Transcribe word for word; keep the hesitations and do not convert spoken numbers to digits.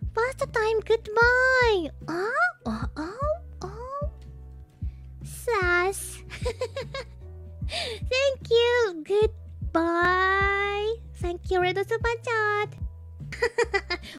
First time goodbye. Oh, oh, oh, oh. Sass. Thank you. Goodbye. Thank you, Redo Super Chat.